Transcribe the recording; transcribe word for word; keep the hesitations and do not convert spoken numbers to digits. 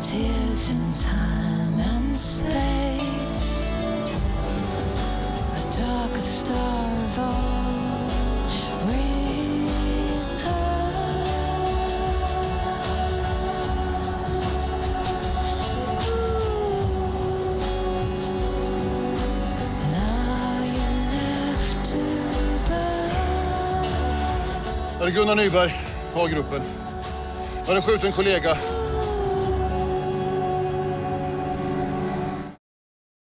tears in time and space, the darkest star of all returns. Now you're left to burn. Är det Gunnar Nyberg, A-gruppen? Har en skjuten kollega.